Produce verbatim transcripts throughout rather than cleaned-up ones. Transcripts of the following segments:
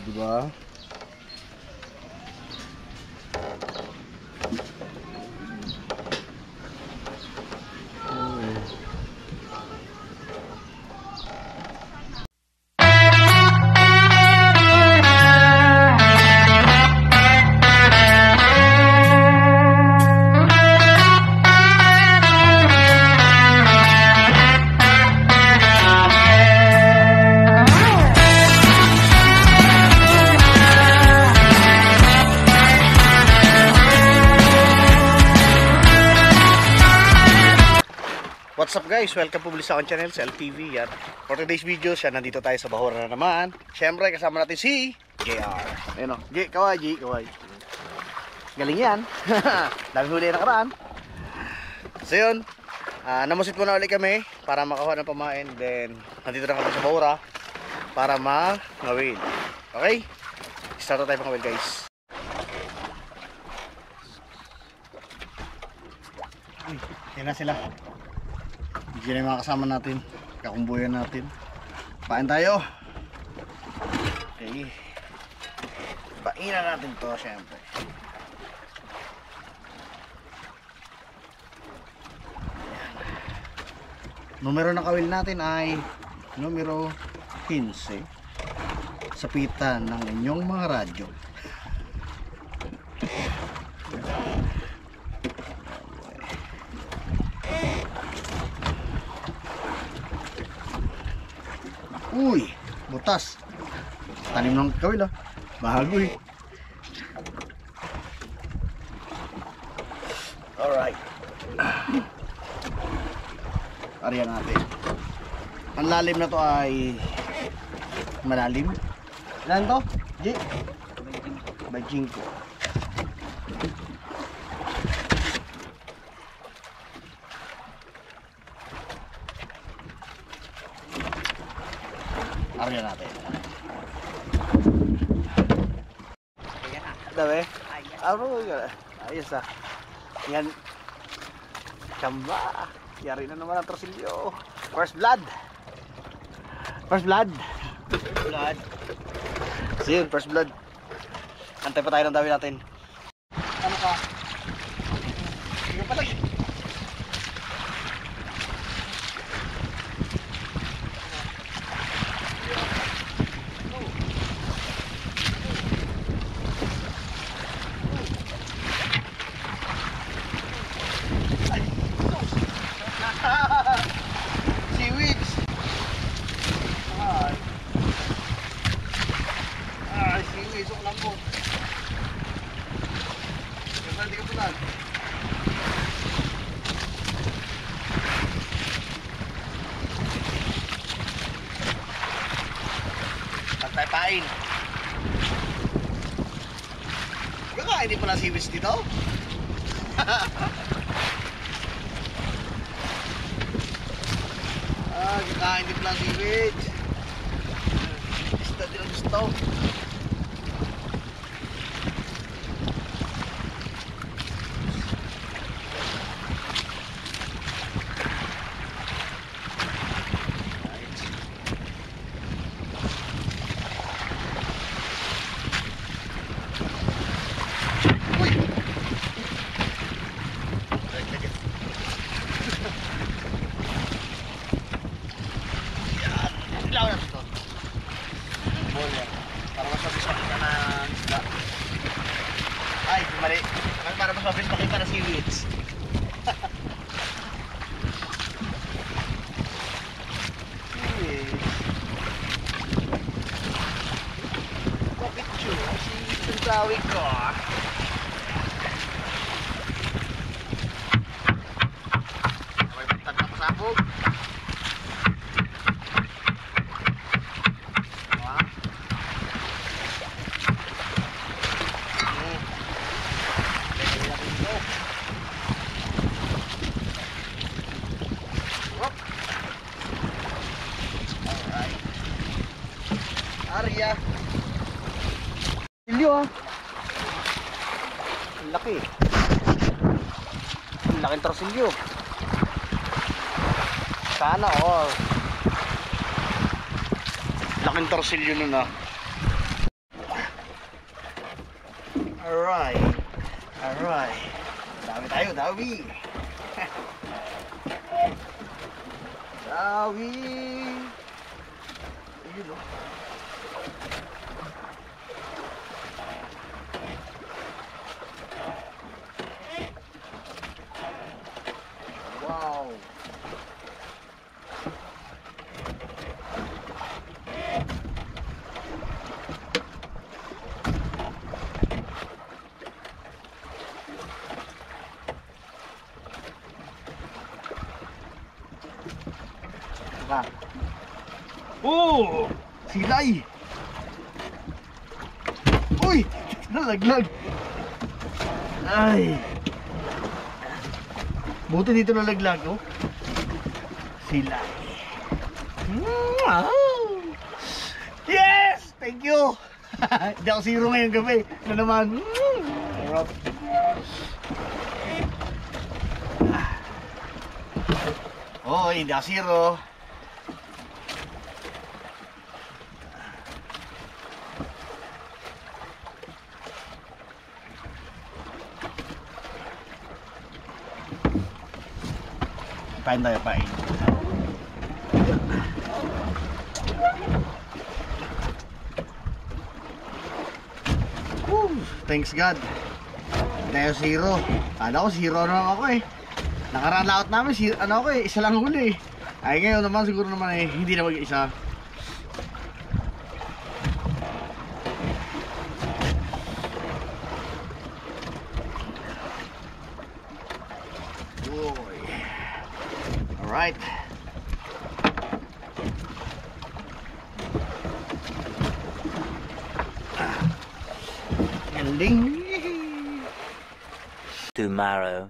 diba? What's up guys? Welcome po muli sa aking channel, sa L T V. Yan. For today's video, siya nandito tayo sa Bahura na naman. Siyempre, kasama natin si J R. Ayun o, J, kaway, J, kaway. Galing yan. Dami huli na nakaraan. So yun, uh, namusit muna ulit kami para makakuha ng pamain. Then, nandito na kami sa Bahura para mangawin. Okay? Start na tayo pangawin guys. Uy, yan na sila. Diyan yung mga kasama natin, kakumbuyan natin. Pain tayo. Okay. Painan natin to syempre. Numero ng kawil natin ay numero fifteen. Sapitan ng inyong mga radyo. Uy, butas. Tanim ng kawil ah. Bago eh. Alright. Ariyan natin. Ang lalim na to ay malalim. Ilan to? G? Bajingko. Ariyan natin. Dawe? Aro yun. Ayos ah. Yan. Kamba. Yari na naman ang trosilyo. First blood. First blood. First blood. So yun, first blood. Antay pa tayo ng dawi natin. Ano ka? Sige pa lang. Seaweeds. Ay. Ay, seaweeds. Ang lambot. Kaya hindi ka punan. Pagtaypain. Kakain din pala seaweeds dito. Ah, kakain din pala seaweed. Isda din ang gusto. Para mas mabilis makita na isda. Ay, mali. Para mas mabilis makita na seaweeds. Seaweeds. Kapityo. Seaweeds ang tawag ko. May balitan na pasabog. Arya. Silyo ah. Ang laki. Ang laking torsilyo. Sana all. Laking torsilyo nun ah. Alright. Alright. Dami tayo, dami. Dami. Ayun o. Wow. Diba? Oh! Silay! Uy! Nalaglag! Ay! Buti dito nalaglag, oh. Silay. Yes! Thank you! Hindi ako zero ngayong gabi. Na naman. Sarap. Oh, hindi ako zero. Pain tayo, pain. Woo, thanks God. Tayo zero. Kala ko zero na lang ako eh. Nakaraan laot namin, zero, ano ako eh, isa lang huli eh. Ay ngayon naman siguro naman eh, hindi na mag-isa. Alright. Ending. Tomorrow.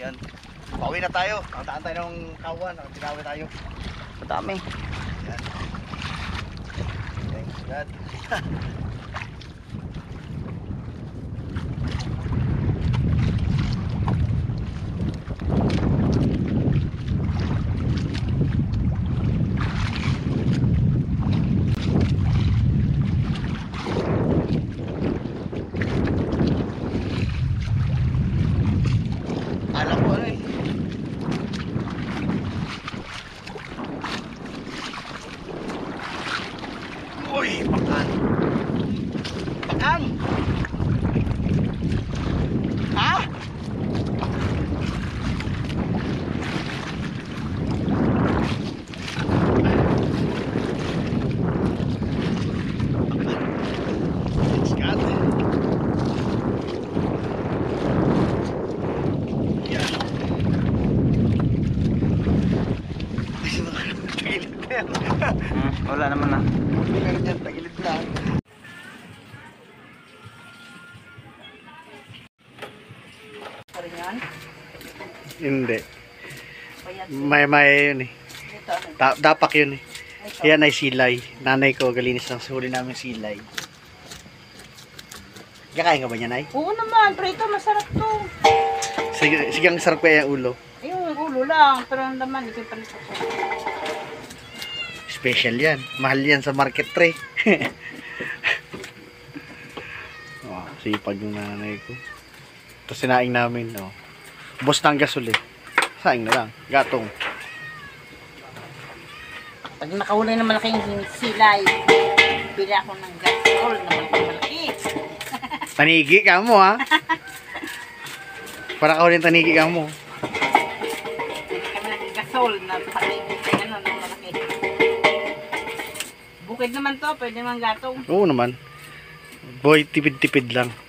Yan. Pauwi na tayo. Nakataan tayo ng kawan. Nakatinawi tayo. Madami. Yan. Thanks God. Alam ko ano eh. Uy, pakan. Pakan. Ha? It's got it. Yan. Ay, mga tagilid na yan. Hmm, wala naman na. Meron dyan, tagilid lang. Pa rin yan? Hindi. Bayad. May may yun eh. Ito ano? Da dapak yun eh. Ito. Yan ay silay. Nanay ko, galinis ng suli namin silay. Kakain ka ba niya, Nay? Oo naman, prito, masarap to. Sige, sige ang sarap kaya yung ulo. Ayun, ulo lang, pero ang laman, ito prito ko. Special yan. Mahal yan sa market tray. Oh, sipag yung nanay ko. Ito sinaing namin. Oh. Bus ng gasol eh. Saing na lang. Gatong. Pag nakahuli na malaking silay, bili ako ng gasol na malaki. Tanigi ka mo ha. Para ka ulit tanigi ka mo. Bili kami ng gasol na paligid na gano'n, na malaki. Bukid naman to, pwede naman gatong. Oo naman. Boy, tipid-tipid lang.